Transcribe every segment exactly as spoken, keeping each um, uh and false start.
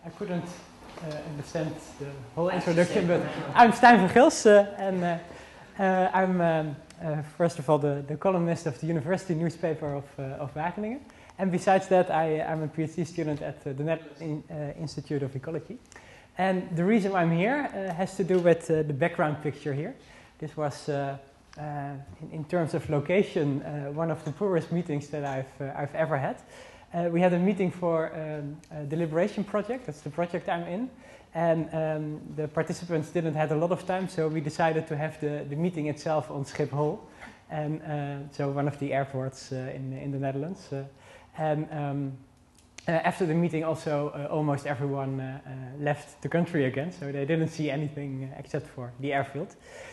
I couldn't uh, understand the whole introduction, but I'm Stijn van Gils, uh, and uh, uh, I'm um, uh, first of all the, the columnist of the university newspaper of, uh, of Wageningen. And besides that, I, I'm a PhD student at uh, the Netherlands in, uh, Institute of Ecology. And the reason I'm here uh, has to do with uh, the background picture here. This was, uh, uh, in, in terms of location, uh, one of the poorest meetings that I've, uh, I've ever had. Uh, we had a meeting for um, a deliberation project, that's the project I'm in, and um, the participants didn't have a lot of time, so we decided to have the, the meeting itself on Schiphol, and uh, so one of the airports uh, in, in the Netherlands. Uh, and um, uh, after the meeting also uh, almost everyone uh, uh, left the country again, so they didn't see anything uh, except for the airfield.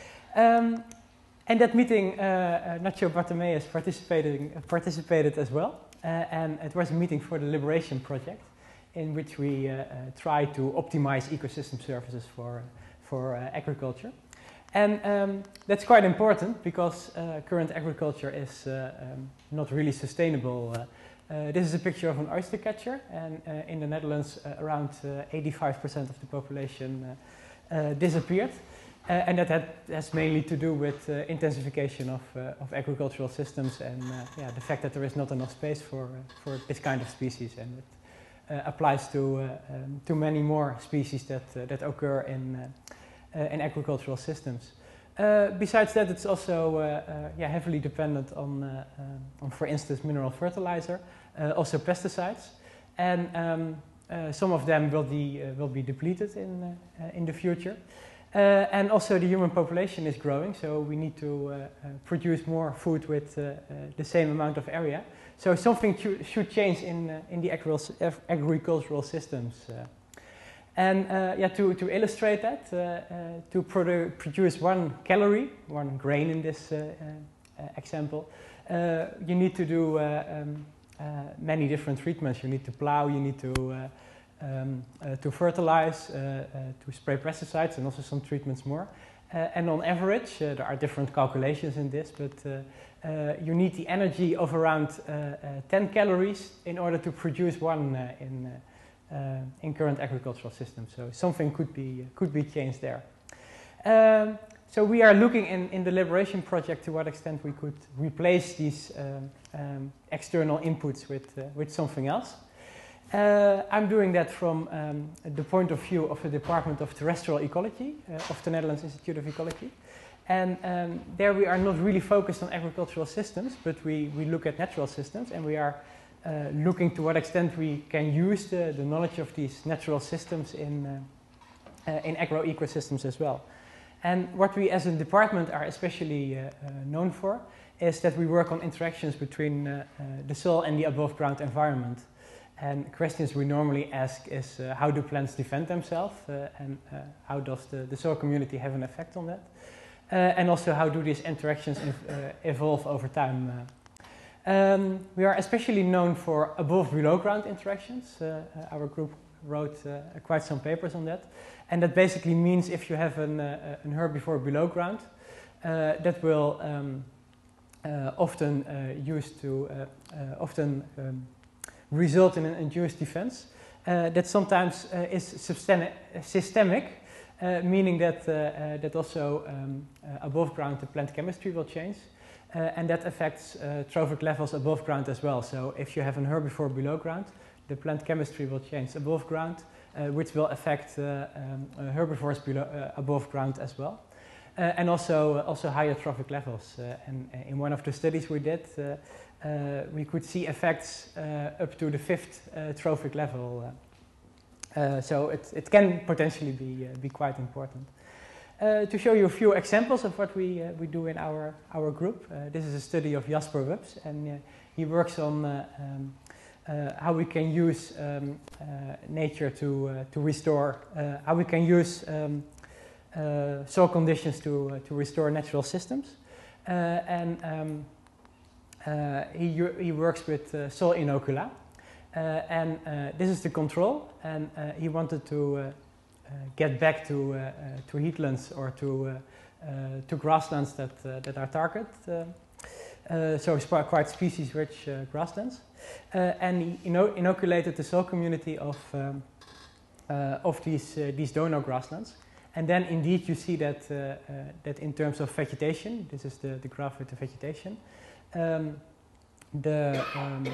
Um, and that meeting, uh, uh, Nacho Bartomeus participating, uh, participated as well. Uh, and it was a meeting for the Liberation Project, in which we uh, uh, try to optimize ecosystem services for, uh, for uh, agriculture. And um, that's quite important because uh, current agriculture is uh, um, not really sustainable. Uh, uh, this is a picture of an oyster catcher, and uh, in the Netherlands uh, around eighty-five percent of the population uh, uh, disappeared. Uh, and that had, has mainly to do with uh, intensification of, uh, of agricultural systems and uh, yeah, the fact that there is not enough space for, uh, for this kind of species, and it uh, applies to, uh, um, to many more species that, uh, that occur in, uh, uh, in agricultural systems. Uh, besides that, it's also uh, uh, yeah, heavily dependent on, uh, uh, on, for instance, mineral fertilizer, uh, also pesticides, and um, uh, some of them will, de uh, will be depleted in, uh, uh, in the future. Uh, and also the human population is growing, so we need to uh, uh, produce more food with uh, uh, the same amount of area. So something should change in, uh, in the agricultural systems. Uh, and uh, yeah, to, to illustrate that, uh, uh, to produ produce one calorie, one grain in this uh, uh, example, uh, you need to do uh, um, uh, many different treatments. You need to plow, you need to uh, Um, uh, to fertilize, uh, uh, to spray pesticides, and also some treatments more. Uh, and on average, uh, there are different calculations in this, but uh, uh, you need the energy of around uh, uh, ten calories in order to produce one uh, in, uh, uh, in current agricultural systems. So something could be, uh, could be changed there. Um, so we are looking in, in the Liberation Project to what extent we could replace these um, um, external inputs with, uh, with something else. Uh, I'm doing that from um, the point of view of the Department of Terrestrial Ecology uh, of the Netherlands Institute of Ecology. And um, there we are not really focused on agricultural systems, but we, we look at natural systems, and we are uh, looking to what extent we can use the, the knowledge of these natural systems in, uh, uh, in agro-ecosystems as well. And what we as a department are especially uh, uh, known for is that we work on interactions between uh, uh, the soil and the above ground environment. And questions we normally ask is uh, how do plants defend themselves, uh, and uh, how does the, the soil community have an effect on that? Uh, and also how do these interactions ev uh, evolve over time? Uh, um, we are especially known for above-below ground interactions. Uh, uh, our group wrote uh, quite some papers on that. And that basically means if you have an, uh, an herbivore below ground, uh, that will um, uh, often uh, used to, uh, uh, often um, result in an induced defense uh, that sometimes uh, is systemic, uh, meaning that, uh, uh, that also um, uh, above ground the plant chemistry will change, uh, and that affects uh, trophic levels above ground as well. So if you have an herbivore below ground, the plant chemistry will change above ground, uh, which will affect uh, um, uh, herbivores below, uh, above ground as well. Uh, and also, uh, also higher trophic levels. Uh, and uh, in one of the studies we did, uh, Uh, we could see effects uh, up to the fifth uh, trophic level. Uh, uh, so it, it can potentially be, uh, be quite important. Uh, to show you a few examples of what we, uh, we do in our, our group, uh, this is a study of Jasper Wups, and uh, he works on uh, um, uh, how we can use um, uh, nature to, uh, to restore, uh, how we can use um, uh, soil conditions to, uh, to restore natural systems. Uh, and um, Uh, he, he works with uh, soil inocula, uh, and uh, this is the control, and uh, he wanted to uh, uh, get back to, uh, uh, to heathlands or to, uh, uh, to grasslands that, uh, that are target, uh, uh, so quite species-rich uh, grasslands, uh, and he ino inoculated the soil community of, um, uh, of these, uh, these donor grasslands. And then indeed you see that, uh, uh, that in terms of vegetation, this is the, the graph with the vegetation, um, the, um,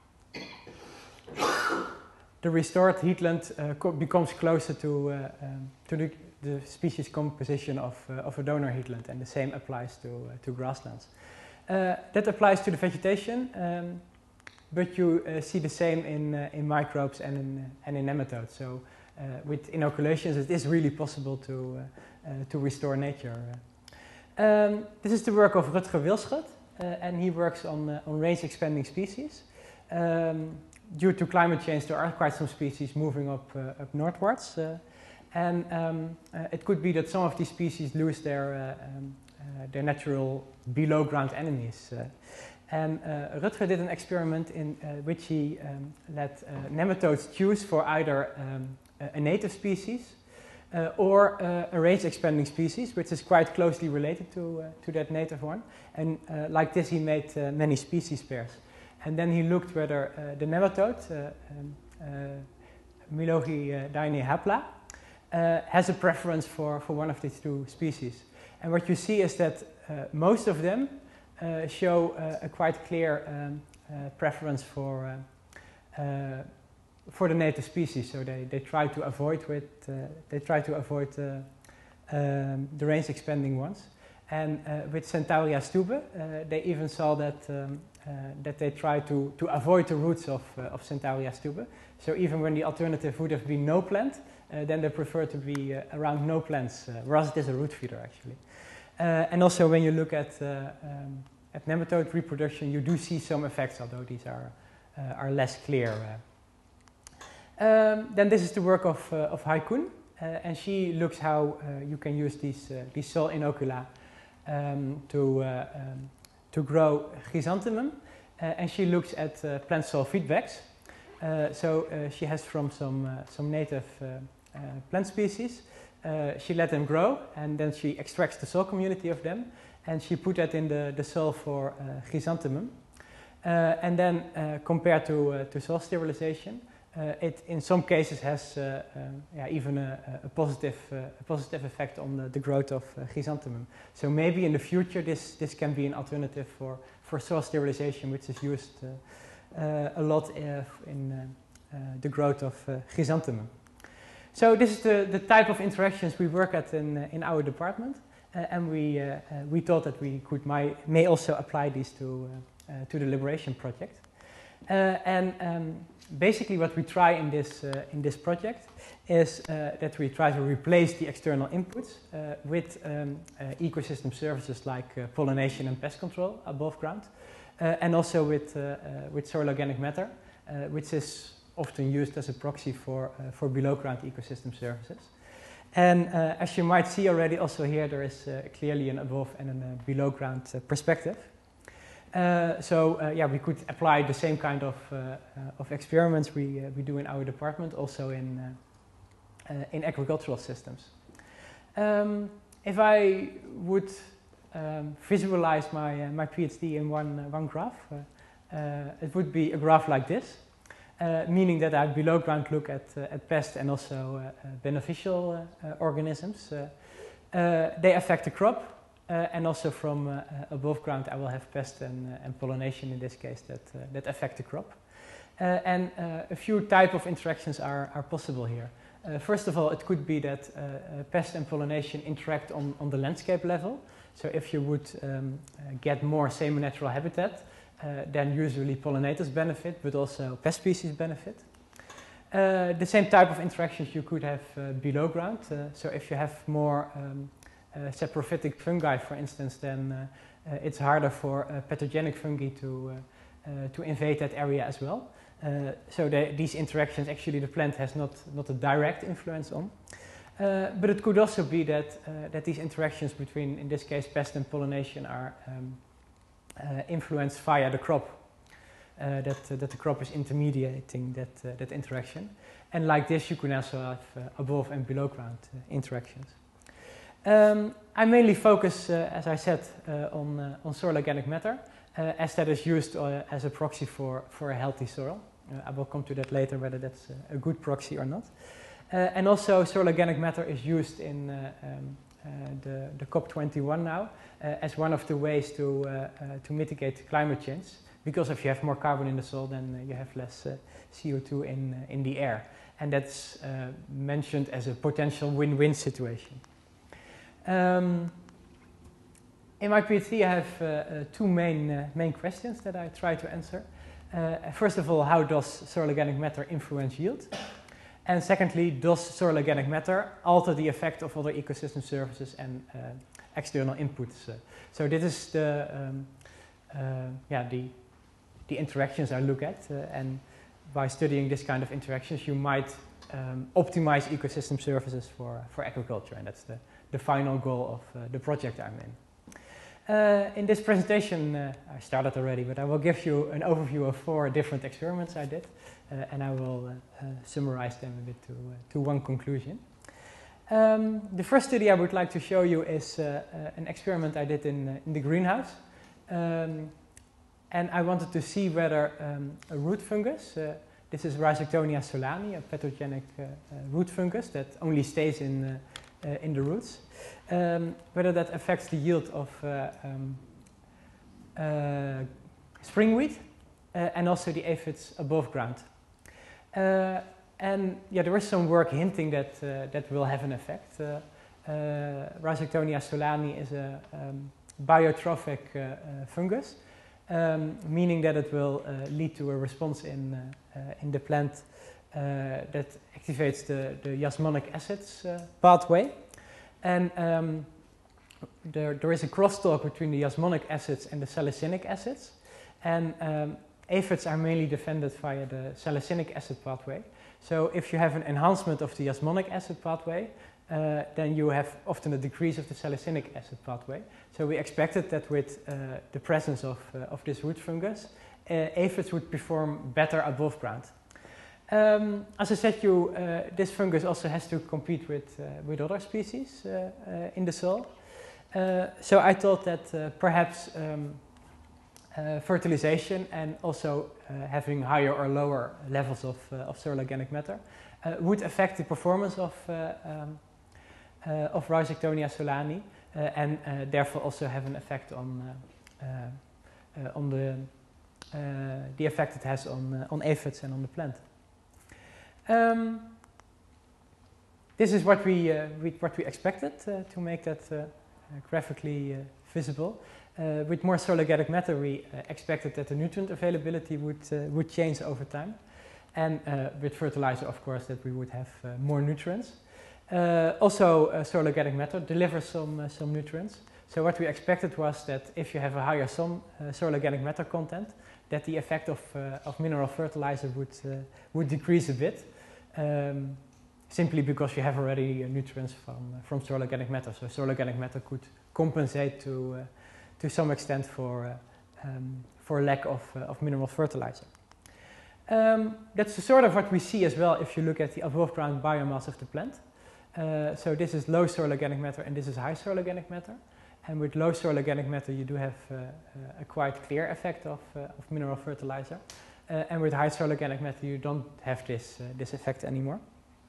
the restored heathland uh, co becomes closer to, uh, um, to the, the species composition of, uh, of a donor heathland, and the same applies to, uh, to grasslands. Uh, that applies to the vegetation, um, but you uh, see the same in, uh, in microbes and in, uh, and in nematodes. So uh, with inoculations it is really possible to, uh, uh, to restore nature. Um, this is the work of Rutger Wilschut, uh, and he works on, uh, on range expanding species. Um, due to climate change there are quite some species moving up, uh, up northwards. Uh, and um, uh, it could be that some of these species lose their, uh, um, uh, their natural below ground enemies. Uh, And uh, Rutger did an experiment in uh, which he um, let uh, nematodes choose for either um, a native species uh, or uh, a range expanding species, which is quite closely related to, uh, to that native one. And uh, like this he made uh, many species pairs. And then he looked whether uh, the nematode, uh, um, uh, Mylogidaene hapla, uh, has a preference for, for one of these two species. And what you see is that uh, most of them Uh, show uh, a quite clear um, uh, preference for uh, uh, for the native species. So they, they try to avoid with uh, they try to avoid uh, um, the range expanding ones. And uh, with Centaurea stube, uh, they even saw that um, uh, that they try to to avoid the roots of uh, of Centaurea stube. So even when the alternative would have been no plant, uh, then they prefer to be uh, around no plants, uh, whereas it is a root feeder actually. Uh, and also when you look at, uh, um, at nematode reproduction, you do see some effects, although these are, uh, are less clear. Uh. Um, then this is the work of, uh, of Hai Kun, uh, and she looks how uh, you can use these, uh, these soil inocula um, to, uh, um, to grow chrysanthemum, uh, and she looks at uh, plant soil feedbacks. Uh, so uh, she has from some, uh, some native uh, uh, plant species. Uh, she let them grow, and then she extracts the soil community of them, and she put that in the, the soil for uh, chrysanthemum. Uh, and then uh, compared to, uh, to soil sterilization, uh, it in some cases has uh, um, yeah, even a, a, positive, uh, a positive effect on the, the growth of uh, chrysanthemum. So maybe in the future this, this can be an alternative for, for soil sterilization, which is used uh, uh, a lot uh, in uh, uh, the growth of uh, chrysanthemum. So this is the, the type of interactions we work at in, uh, in our department, uh, and we, uh, uh, we thought that we could my, may also apply these to, uh, uh, to the Liberation Project. Uh, and um, basically what we try in this, uh, in this project is uh, that we try to replace the external inputs uh, with um, uh, ecosystem services like uh, pollination and pest control above ground, uh, and also with, uh, uh, with soil organic matter, uh, which is often used as a proxy for, uh, for below ground ecosystem services. And uh, as you might see already also here there is uh, clearly an above and a uh, below ground uh, perspective. Uh, so uh, yeah, we could apply the same kind of, uh, uh, of experiments we, uh, we do in our department also in, uh, uh, in agricultural systems. Um, if I would um, visualize my, uh, my PhD in one, uh, one graph, uh, uh, it would be a graph like this. Uh, meaning that I below ground look at, uh, at pests and also uh, uh, beneficial uh, uh, organisms. Uh, uh, they affect the crop, uh, and also from uh, uh, above ground I will have pests and, uh, and pollination in this case that, uh, that affect the crop. Uh, and uh, a few type of interactions are, are possible here. Uh, first of all, it could be that uh, uh, pest and pollination interact on, on the landscape level. So if you would um, uh, get more semi-natural habitat, Uh, then usually pollinators benefit, but also pest species benefit. Uh, the same type of interactions you could have uh, below ground. Uh, so if you have more um, uh, saprophytic fungi, for instance, then uh, uh, it's harder for uh, pathogenic fungi to, uh, uh, to invade that area as well. Uh, so the, these interactions actually the plant has not, not a direct influence on. Uh, but it could also be that, uh, that these interactions between, in this case, pest and pollination are um, Uh, influenced via the crop, uh, that, uh, that the crop is intermediating that, uh, that interaction. And like this you can also have uh, above and below ground uh, interactions. Um, I mainly focus, uh, as I said, uh, on, uh, on soil organic matter, uh, as that is used uh, as a proxy for, for a healthy soil. Uh, I will come to that later, whether that's uh, a good proxy or not. Uh, and also soil organic matter is used in uh, um, uh, the, the COP twenty-one now uh, as one of the ways to, uh, uh, to mitigate climate change. Because if you have more carbon in the soil, then uh, you have less uh, C O two in, uh, in the air. And that's uh, mentioned as a potential win-win situation. Um, in my PhD, I have uh, uh, two main, uh, main questions that I try to answer. Uh, first of all, how does soil organic matter influence yield? And secondly, does soil organic matter alter the effect of other ecosystem services and uh, external inputs? Uh, so this is the, um, uh, yeah, the, the interactions I look at. Uh, and by studying this kind of interactions, you might um, optimize ecosystem services for, for agriculture. And that's the, the final goal of uh, the project I'm in. Uh, in this presentation, uh, I started already, but I will give you an overview of four different experiments I did. Uh, and I will uh, uh, summarize them a bit to, uh, to one conclusion. Um, the first study I would like to show you is uh, uh, an experiment I did in, uh, in the greenhouse. Um, and I wanted to see whether um, a root fungus, uh, this is Rhizoctonia solani, a pathogenic uh, uh, root fungus that only stays in, uh, uh, in the roots, um, whether that affects the yield of uh, um, uh, spring wheat uh, and also the aphids above ground. Uh, and yeah, there is some work hinting that uh, that will have an effect. Uh, uh, Rhizoctonia solani is a um, biotrophic uh, uh, fungus, um, meaning that it will uh, lead to a response in uh, uh, in the plant uh, that activates the the jasmonic acids uh, pathway, and um, there there is a crosstalk between the jasmonic acids and the salicinic acids, and um, aphids are mainly defended via the salicinic acid pathway. So if you have an enhancement of the jasmonic acid pathway, uh, then you have often a decrease of the salicinic acid pathway. So we expected that with uh, the presence of, uh, of this root fungus, uh, aphids would perform better above ground. Um, as I said, you, uh, this fungus also has to compete with, uh, with other species uh, uh, in the soil. Uh, so I thought that uh, perhaps um, Uh, fertilization and also uh, having higher or lower levels of, uh, of soil organic matter uh, would affect the performance of, uh, um, uh, of Rhizoctonia solani uh, and uh, therefore also have an effect on, uh, uh, uh, on the, uh, the effect it has on, uh, on aphids and on the plant. Um, this is what we, uh, we, what we expected uh, to make that uh, graphically uh, visible. Uh, with more soil organic matter, we uh, expected that the nutrient availability would, uh, would change over time. And uh, with fertilizer, of course, that we would have uh, more nutrients. Uh, also, uh, soil organic matter delivers some, uh, some nutrients. So what we expected was that if you have a higher some, uh, soil organic matter content, that the effect of, uh, of mineral fertilizer would, uh, would decrease a bit. Um, simply because you have already uh, nutrients from, uh, from soil organic matter. So soil organic matter could compensate to uh, to some extent for, uh, um, for lack of, uh, of mineral fertilizer. Um, that's sort of what we see as well if you look at the above ground biomass of the plant. Uh, so this is low soil organic matter and this is high soil organic matter. And with low soil organic matter you do have uh, uh, a quite clear effect of, uh, of mineral fertilizer. Uh, and with high soil organic matter you don't have this, uh, this effect anymore.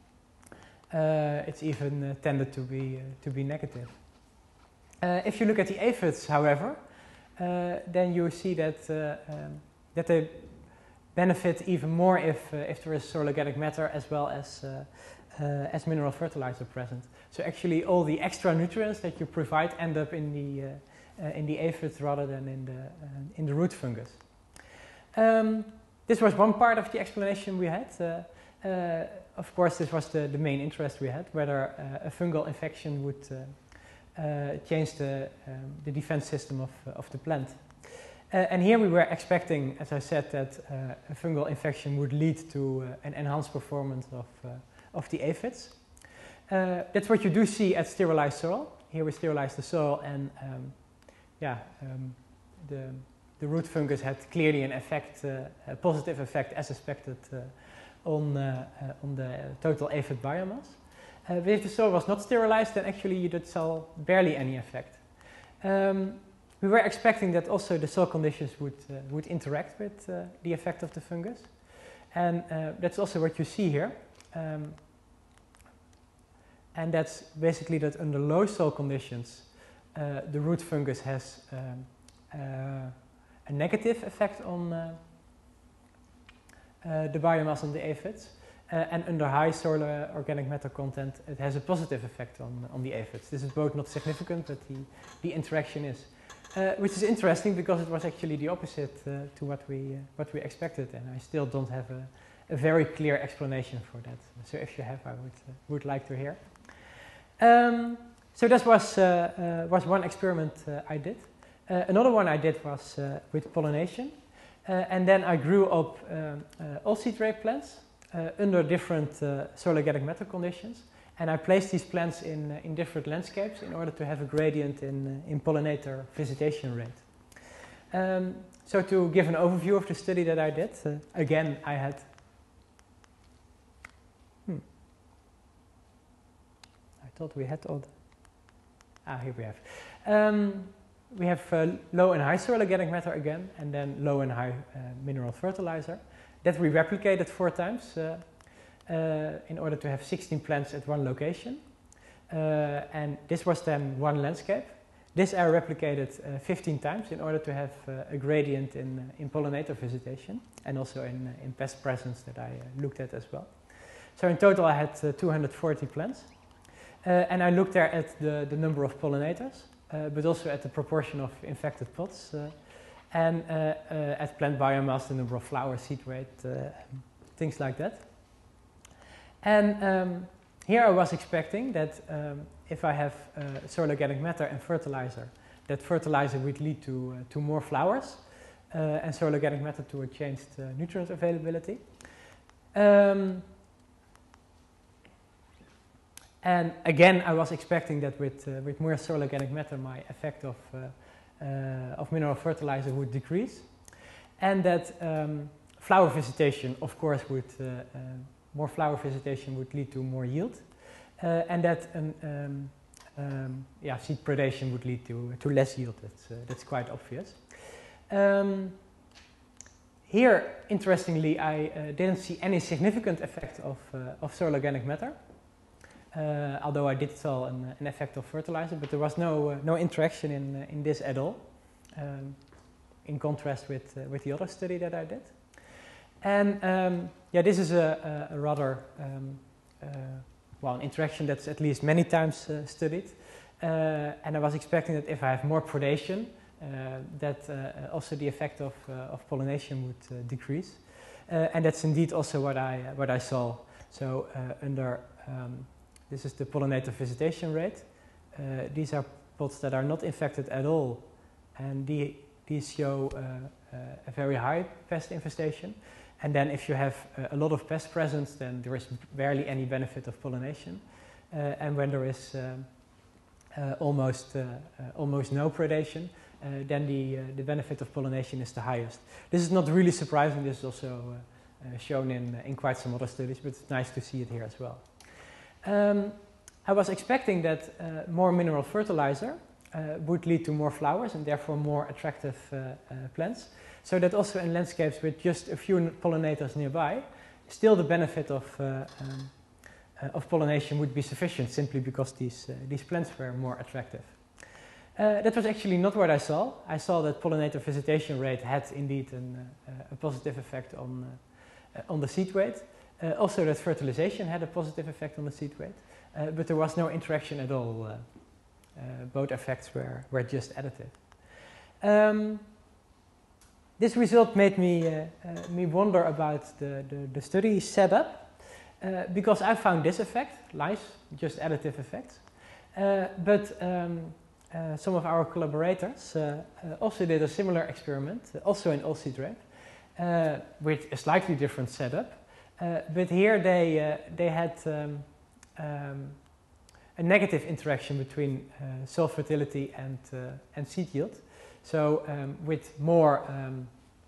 Uh, it's even uh, tended to be, uh, to be negative. Uh, if you look at the aphids, however, uh, then you see that, uh, um, that they benefit even more if, uh, if there is soil organic matter as well as, uh, uh, as mineral fertilizer present. So actually all the extra nutrients that you provide end up in the, uh, uh, in the aphids rather than in the, uh, in the root fungus. Um, this was one part of the explanation we had. Uh, uh, of course, this was the, the main interest we had, whether uh, a fungal infection would uh, Uh, change the, um, the defense system of, uh, of the plant. Uh, and here we were expecting, as I said, that uh, a fungal infection would lead to uh, an enhanced performance of, uh, of the aphids. Uh, that's what you do see at sterilized soil. Here we sterilize the soil and um, yeah, um, the, the root fungus had clearly an effect, uh, a positive effect as expected uh, on, uh, uh, on the total aphid biomass. Uh, but if the soil was not sterilized, then actually you did saw barely any effect. Um, we were expecting that also the soil conditions would, uh, would interact with uh, the effect of the fungus. And uh, that's also what you see here. Um, and that's basically that under low soil conditions, uh, the root fungus has um, uh, a negative effect on uh, uh, the biomass on the aphids, uh, and under high soil uh, organic matter content, it has a positive effect on, on the aphids. This is both not significant, but the, the interaction is. Uh, which is interesting because it was actually the opposite uh, to what we, uh, what we expected, and I still don't have a, a very clear explanation for that. So if you have, I would, uh, would like to hear. Um, so that was, uh, uh, was one experiment uh, I did. Uh, another one I did was uh, with pollination. Uh, and then I grew up um, uh, all-seed rape plants uh, under different uh, soil organic matter conditions. And I placed these plants in, uh, in different landscapes in order to have a gradient in, uh, in pollinator visitation rate. Um, so to give an overview of the study that I did, uh, again I had hmm, I thought we had all the, ah here we have. Um, we have uh, low and high soil organic matter again, and then low and high uh, mineral fertilizer. That we replicated four times. Uh, Uh, in order to have sixteen plants at one location. Uh, and this was then one landscape. This I replicated uh, fifteen times in order to have uh, a gradient in, uh, in pollinator visitation, and also in, uh, in pest presence that I uh, looked at as well. So in total I had uh, two hundred forty plants. Uh, and I looked there at the, the number of pollinators, uh, but also at the proportion of infected pods, uh, and uh, uh, at plant biomass, the number of flowers, seed weight, uh, things like that. And um, here I was expecting that um, if I have uh, soil organic matter and fertilizer, that fertilizer would lead to, uh, to more flowers, uh, and soil organic matter to a changed uh, nutrient availability. Um, and again, I was expecting that with, uh, with more soil organic matter, my effect of, uh, uh, of mineral fertilizer would decrease. And that um, flower visitation, of course, would uh, uh, more flower visitation would lead to more yield, uh, and that an, um, um, yeah, seed predation would lead to, to less yield. That's, uh, that's quite obvious. Um, here, interestingly, I uh, didn't see any significant effect of, uh, of soil organic matter, uh, although I did saw an, an effect of fertilizer, but there was no, uh, no interaction in, uh, in this at all, um, in contrast with, uh, with the other study that I did. And um, yeah, this is a, a, a rather, um, uh, well, an interaction that's at least many times uh, studied. Uh, and I was expecting that if I have more predation, uh, that uh, also the effect of, uh, of pollination would uh, decrease. Uh, and that's indeed also what I, uh, what I saw. So uh, under, um, this is the pollinator visitation rate. Uh, these are pods that are not infected at all. And the, these show uh, uh, a very high pest infestation. And then if you have uh, a lot of pest presence, then there is barely any benefit of pollination. Uh, and when there is um, uh, almost, uh, uh, almost no predation, uh, then the, uh, the benefit of pollination is the highest. This is not really surprising. This is also uh, uh, shown in, uh, in quite some other studies, but it's nice to see it here as well. Um, I was expecting that uh, more mineral fertilizer uh, would lead to more flowers and therefore more attractive uh, uh, plants. So that also in landscapes with just a few pollinators nearby, still the benefit of, uh, um, uh, of pollination would be sufficient simply because these, uh, these plants were more attractive. Uh, that was actually not what I saw. I saw that pollinator visitation rate had indeed an, uh, a positive effect on, uh, on the seed weight. Uh, also that fertilization had a positive effect on the seed weight, uh, but there was no interaction at all. Uh, uh, both effects were, were just additive. Um, This result made me, uh, uh, me wonder about the, the, the study setup, uh, because I found this effect, nice, just additive effects. Uh, but um, uh, some of our collaborators uh, uh, also did a similar experiment, uh, also in all-seed rape, uh, with a slightly different setup. Uh, but here they, uh, they had um, um, a negative interaction between uh, soil fertility and, uh, and seed yield. So um, with more, um,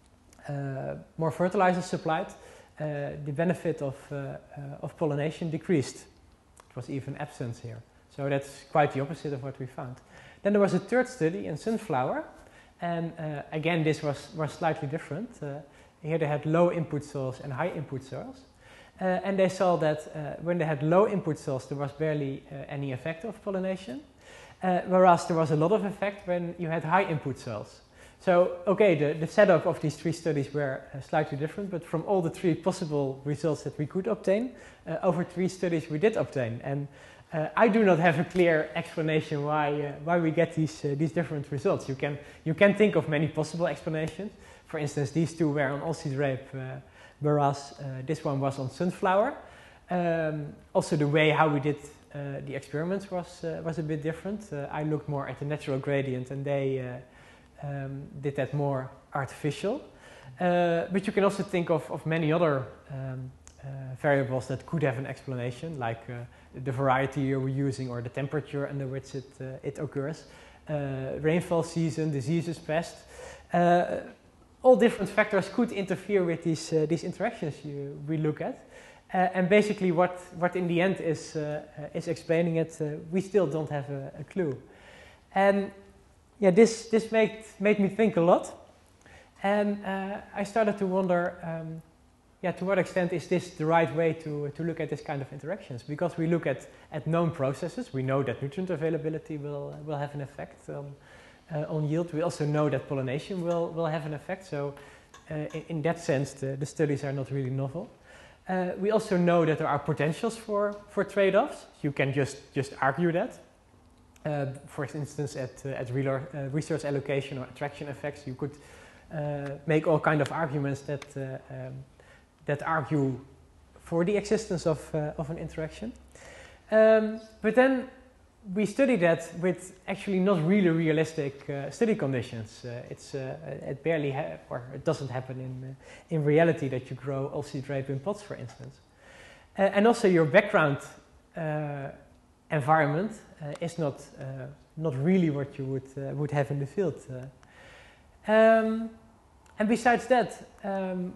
uh, more fertilizer supplied, uh, the benefit of, uh, uh, of pollination decreased. It was even absence here. So that's quite the opposite of what we found. Then there was a third study in sunflower, and uh, again this was, was slightly different. Uh, here they had low input soils and high input soils. Uh, and they saw that uh, when they had low input cells, there was barely uh, any effect of pollination, uh, whereas there was a lot of effect when you had high input cells. So, okay, the, the setup of these three studies were uh, slightly different, but from all the three possible results that we could obtain, uh, over three studies we did obtain. And uh, I do not have a clear explanation why, uh, why we get these, uh, these different results. You can, you can think of many possible explanations. For instance, these two were on Alsea Drape, uh, whereas uh, this one was on Sunflower. Um, also, the way how we did uh, the experiments was, uh, was a bit different. Uh, I looked more at the natural gradient, and they uh, um, did that more artificial. Uh, but you can also think of, of many other um, uh, variables that could have an explanation, like uh, the variety you're using or the temperature under which it, uh, it occurs, uh, rainfall season, diseases, pest. Uh, all different factors could interfere with these, uh, these interactions you, we look at. Uh, and basically what, what in the end is, uh, uh, is explaining it, uh, we still don't have a, a clue. And yeah, this, this made, made me think a lot. And uh, I started to wonder, um, yeah, to what extent is this the right way to, to look at this kind of interactions? Because we look at, at known processes. We know that nutrient availability will, will have an effect on, uh, on yield. We also know that pollination will, will have an effect. So uh, in, in that sense, the, the studies are not really novel. Uh, we also know that there are potentials for, for trade-offs. You can just, just argue that. Uh, for instance, at, uh, at real, uh, resource allocation or attraction effects, you could uh, make all kind of arguments that, uh, um, that argue for the existence of, uh, of an interaction. Um, but then we study that with actually not really realistic uh, study conditions. Uh, it's, uh, it barely, ha or it doesn't happen in, uh, in reality that you grow Alsea Drape in pots, for instance. Uh, and also your background uh, environment uh, is not, uh, not really what you would, uh, would have in the field. Uh, um, and besides that, um,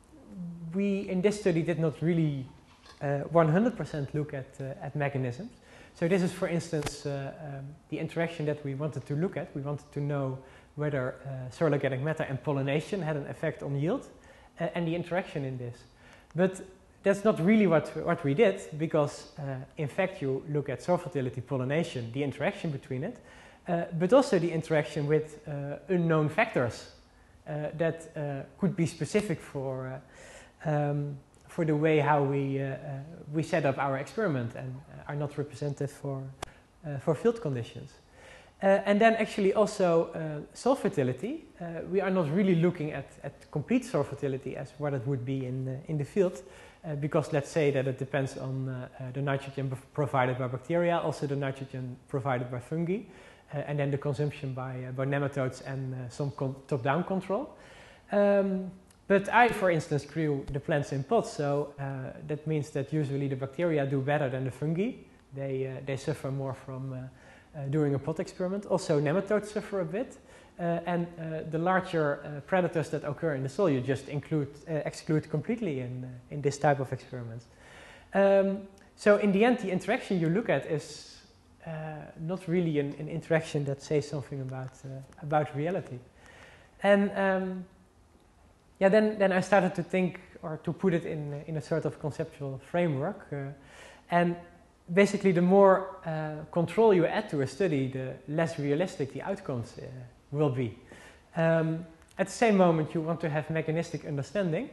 we in this study did not really uh, one hundred percent look at, uh, at mechanisms. So this is, for instance, uh, um, the interaction that we wanted to look at. We wanted to know whether uh, soil organic matter and pollination had an effect on yield uh, and the interaction in this. But that's not really what, what we did, because uh, in fact you look at soil fertility, pollination, the interaction between it, uh, but also the interaction with uh, unknown factors uh, that uh, could be specific for uh, um, for the way how we, uh, uh, we set up our experiment and uh, are not representative for, uh, for field conditions. Uh, and then actually also uh, soil fertility. Uh, we are not really looking at, at complete soil fertility as what it would be in, uh, in the field, uh, because let's say that it depends on uh, uh, the nitrogen provided by bacteria, also the nitrogen provided by fungi, uh, and then the consumption by, uh, by nematodes and uh, some top-down control. Um, But I, for instance, grew the plants in pots, so uh, that means that usually the bacteria do better than the fungi. They, uh, they suffer more from uh, uh, doing a pot experiment. Also, nematodes suffer a bit. Uh, and uh, the larger uh, predators that occur in the soil, you just include, uh, exclude completely in, uh, in this type of experiments. Um, so in the end, the interaction you look at is uh, not really an, an interaction that says something about, uh, about reality. And um, Yeah, then, then I started to think, or to put it in, in a sort of conceptual framework. Uh, and basically, the more uh, control you add to a study, the less realistic the outcomes uh, will be. Um, at the same moment, you want to have mechanistic understanding.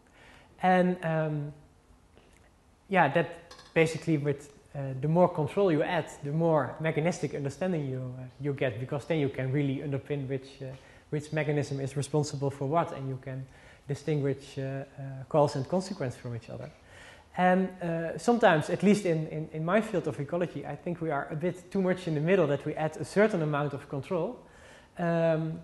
And um, yeah, that basically with uh, the more control you add, the more mechanistic understanding you, uh, you get, because then you can really underpin which uh, which mechanism is responsible for what, and you can distinguish uh, uh, cause and consequence from each other. And uh, sometimes, at least in, in, in my field of ecology, I think we are a bit too much in the middle, that we add a certain amount of control, um,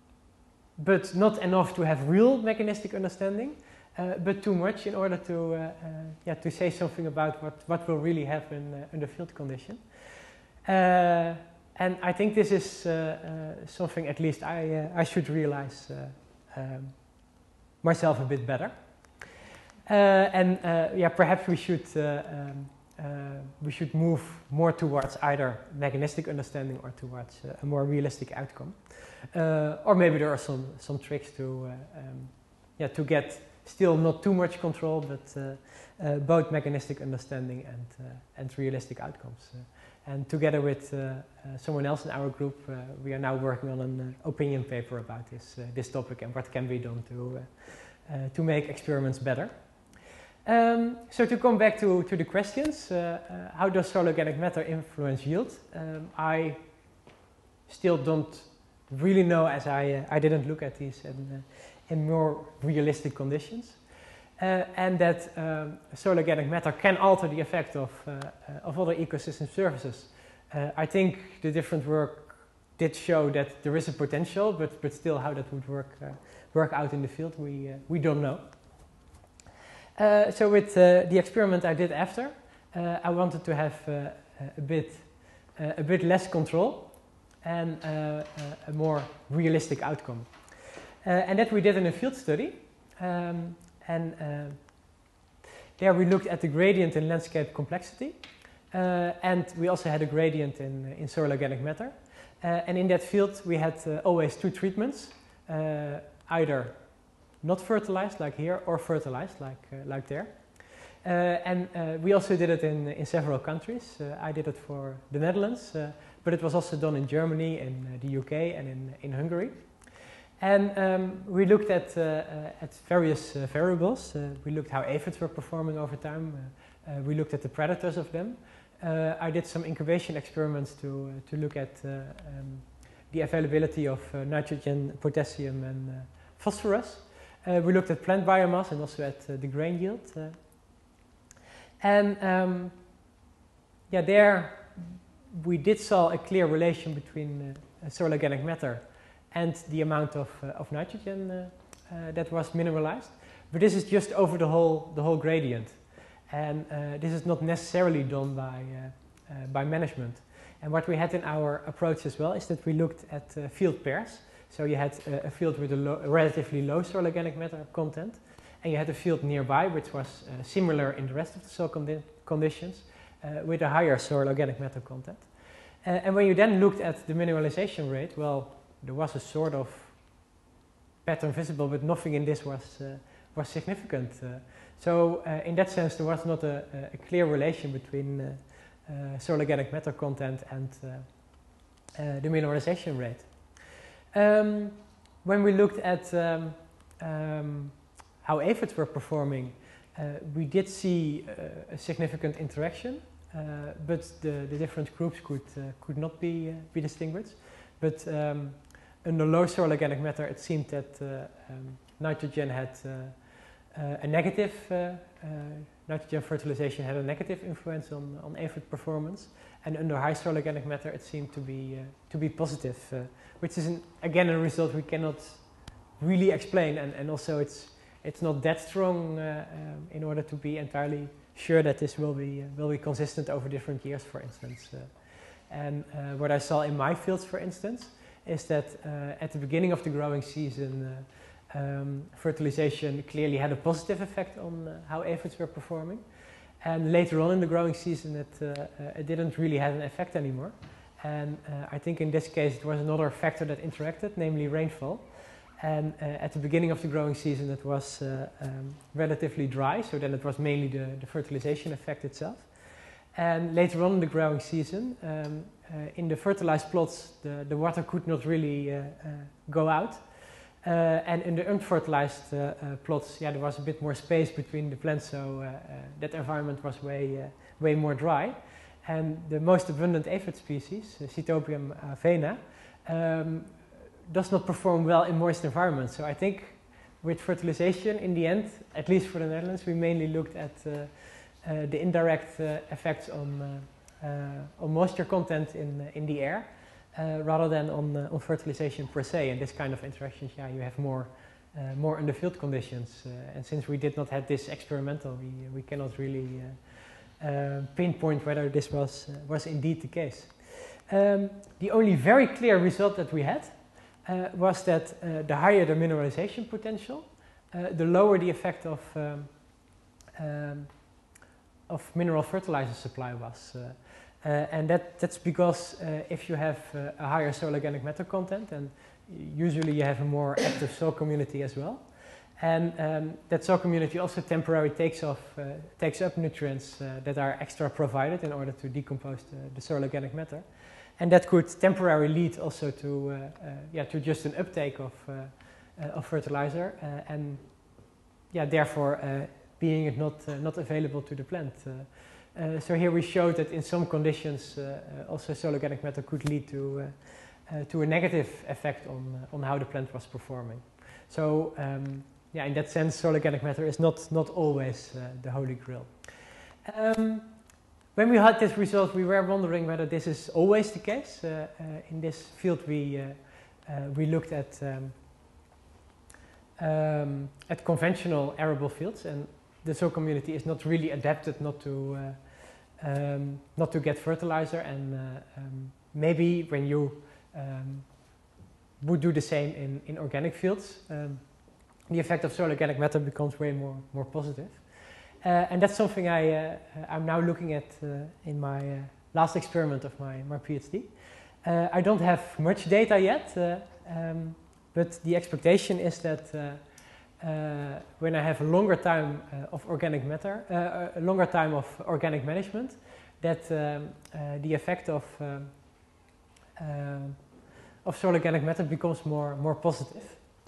but not enough to have real mechanistic understanding, uh, but too much in order to, uh, uh, yeah, to say something about what, what will really happen uh, under field condition. Uh, And I think this is uh, uh, something at least I, uh, I should realize uh, um, myself a bit better. Uh, and uh, yeah, perhaps we should, uh, um, uh, we should move more towards either mechanistic understanding or towards uh, a more realistic outcome. Uh, or maybe there are some, some tricks to, uh, um, yeah, to get still not too much control, but uh, uh, both mechanistic understanding and, uh, and realistic outcomes. Uh, and together with uh, uh, someone else in our group, uh, we are now working on an uh, opinion paper about this, uh, this topic and what can be done to, uh, uh, to make experiments better. Um, so to come back to, to the questions, uh, uh, how does solar organic matter influence yield? Um, I still don't really know, as I, uh, I didn't look at these in, uh, in more realistic conditions. Uh, and that um, solar organic matter can alter the effect of, uh, uh, of other ecosystem services. Uh, I think the different work did show that there is a potential, but, but still how that would work, uh, work out in the field, we, uh, we don't know. Uh, so with uh, the experiment I did after, uh, I wanted to have uh, a bit, uh, a bit less control and uh, uh, a more realistic outcome. Uh, and that we did in a field study. Um, and uh, there we looked at the gradient in landscape complexity. Uh, and we also had a gradient in, in solar organic matter. Uh, and in that field we had uh, always two treatments, uh, either not fertilized like here or fertilized like, uh, like there. Uh, and uh, we also did it in, in several countries. Uh, I did it for the Netherlands, uh, but it was also done in Germany, in uh, the U K and in, in Hungary. And um, we looked at, uh, uh, at various uh, variables. Uh, we looked how aphids were performing over time. Uh, uh, we looked at the predators of them. Uh, I did some incubation experiments to, uh, to look at uh, um, the availability of uh, nitrogen, potassium and uh, phosphorus. Uh, we looked at plant biomass and also at uh, the grain yield. Uh, and um, yeah, there we did saw a clear relation between uh, solar organic matter and the amount of, uh, of nitrogen uh, uh, that was mineralized. But this is just over the whole, the whole gradient. And uh, this is not necessarily done by, uh, uh, by management. And what we had in our approach as well is that we looked at uh, field pairs. So you had uh, a field with a, low, a relatively low soil organic matter content, and you had a field nearby which was uh, similar in the rest of the soil condi conditions uh, with a higher soil organic matter content. Uh, and when you then looked at the mineralization rate, well, there was a sort of pattern visible, but nothing in this was, uh, was significant. Uh, so uh, in that sense, there was not a, a clear relation between uh, uh, soil organic matter content and uh, uh, the mineralization rate. Um, when we looked at um, um, how aphids were performing, uh, we did see uh, a significant interaction, uh, but the, the different groups could, uh, could not be, uh, be distinguished. But um, under low soil organic matter, it seemed that uh, um, nitrogen had uh, uh, a negative, uh, uh, nitrogen fertilization had a negative influence on, on aphid performance. And under high soil organic matter, it seemed to be, uh, to be positive, uh, which is, an, again, a result we cannot really explain. And, and also, it's, it's not that strong uh, um, in order to be entirely sure that this will be, uh, will be consistent over different years, for instance. Uh, and uh, what I saw in my fields, for instance, is that uh, at the beginning of the growing season, uh, um, fertilization clearly had a positive effect on uh, how aphids were performing. And later on in the growing season, it, uh, uh, it didn't really have an effect anymore. And uh, I think in this case, it was another factor that interacted, namely rainfall. And uh, at the beginning of the growing season, it was uh, um, relatively dry, so then it was mainly the, the fertilization effect itself. And later on in the growing season, um, uh, in the fertilized plots, the, the water could not really uh, uh, go out. Uh, and in the unfertilized uh, uh, plots, yeah, there was a bit more space between the plants, so uh, uh, that environment was way, uh, way more dry. And the most abundant aphid species, uh, Cytopium avena, um, does not perform well in moist environments. So I think with fertilization, in the end, at least for the Netherlands, we mainly looked at uh, uh, the indirect uh, effects on, uh, uh, on moisture content in, uh, in the air. Uh, rather than on, uh, on fertilization per se. And this kind of interactions, yeah, you have more, uh, more under field conditions. Uh, and since we did not have this experimental, we, we cannot really uh, uh, pinpoint whether this was, uh, was indeed the case. Um, the only very clear result that we had uh, was that uh, the higher the mineralization potential, uh, the lower the effect of, um, um, of mineral fertilizer supply was. Uh, Uh, and that, that's because uh, if you have uh, a higher soil organic matter content, and usually you have a more active soil community as well, And um, that soil community also temporarily takes, off, uh, takes up nutrients uh, that are extra provided in order to decompose the, the soil organic matter. And that could temporarily lead also to, uh, uh, yeah, to just an uptake of, uh, uh, of fertilizer uh, and yeah, therefore uh, being it not, uh, not available to the plant. Uh, uh, so here we showed that in some conditions uh, uh, also soil organic matter could lead to, uh, uh, to a negative effect on, uh, on how the plant was performing. So um, yeah, in that sense, soil organic matter is not, not always uh, the holy grail. Um, when we had this result, we were wondering whether this is always the case. Uh, uh, in this field, we, uh, uh, we looked at, um, um, at conventional arable fields, and the soil community is not really adapted not to, uh, um, not to get fertilizer, and uh, um, maybe when you um, would do the same in, in organic fields, um, the effect of soil organic matter becomes way more, more positive. Uh, and that's something I, uh, I'm now looking at uh, in my uh, last experiment of my, my PhD. Uh, I don't have much data yet, uh, um, but the expectation is that uh, uh, when I have a longer time uh, of organic matter, uh, a longer time of organic management, that um, uh, the effect of, um, uh, of soil organic matter becomes more, more positive.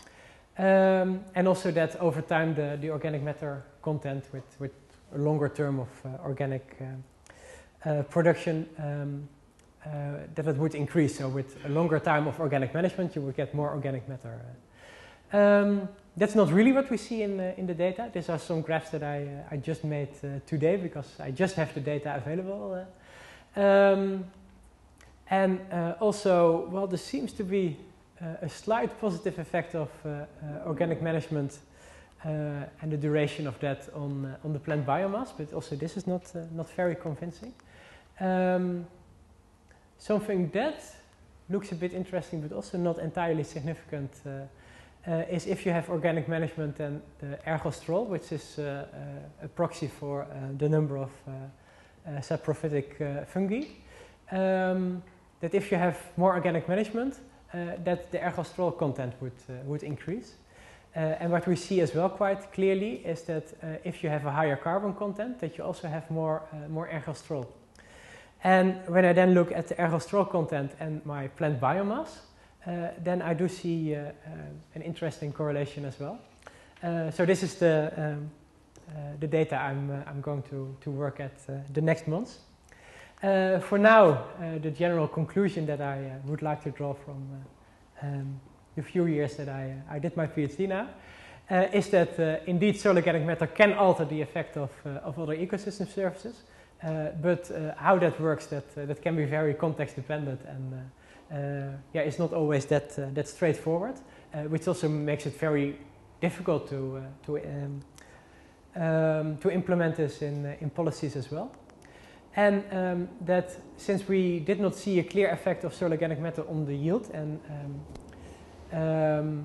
Um, and also that over time the, the organic matter content with, with a longer term of uh, organic uh, uh, production, um, uh, that it would increase. So with a longer time of organic management you would get more organic matter. Um, that's not really what we see in, uh, in the data. These are some graphs that I, uh, I just made uh, today because I just have the data available. Uh, um, and uh, also, well, there seems to be Uh, a slight positive effect of uh, uh, organic management uh, and the duration of that on, uh, on the plant biomass, but also this is not, uh, not very convincing. Um, something that looks a bit interesting but also not entirely significant uh, uh, is if you have organic management and the ergostrol, which is uh, uh, a proxy for uh, the number of uh, uh, saprophytic uh, fungi, um, that if you have more organic management, Uh, that the ergostrol content would, uh, would increase. Uh, and what we see as well quite clearly is that uh, if you have a higher carbon content, that you also have more, uh, more ergostrol. And when I then look at the ergostrol content and my plant biomass, uh, then I do see uh, uh, an interesting correlation as well. Uh, so this is the, um, uh, the data I'm, uh, I'm going to, to work at uh, the next months. Uh, for now, uh, the general conclusion that I uh, would like to draw from uh, um, the few years that I, uh, I did my PhD now uh, is that uh, indeed soil organic matter can alter the effect of, uh, of other ecosystem services, uh, but uh, how that works, that, uh, that can be very context dependent, and uh, uh, yeah, it's not always that, uh, that straightforward, uh, which also makes it very difficult to, uh, to, um, um, to implement this in, uh, in policies as well. And um, that since we did not see a clear effect of soil organic matter on the yield, and um, um,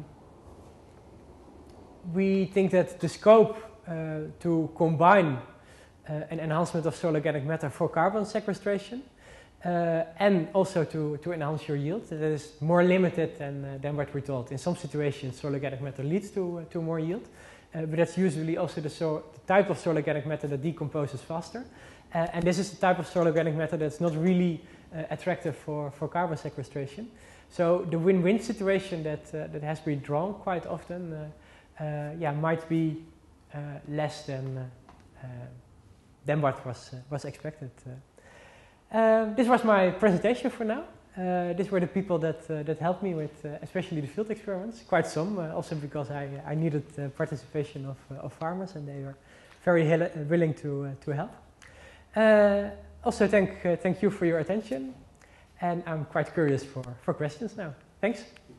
we think that the scope uh, to combine uh, an enhancement of soil organic matter for carbon sequestration uh, and also to, to enhance your yield, that is more limited than, uh, than what we thought. In some situations soil organic matter leads to, uh, to more yield, uh, but that's usually also the, so, the type of soil organic matter that decomposes faster. Uh, and this is the type of soil organic matter that's not really uh, attractive for, for carbon sequestration. So the win-win situation that, uh, that has been drawn quite often uh, uh, yeah, might be uh, less than, uh, uh, than what was, uh, was expected. Uh, uh, this was my presentation for now. Uh, these were the people that, uh, that helped me with uh, especially the field experiments, quite some, uh, also because I, I needed uh, participation of, uh, of farmers, and they were very willing to, uh, to help. Uh, also, thank, uh, thank you for your attention, and I'm quite curious for, for questions now. Thanks.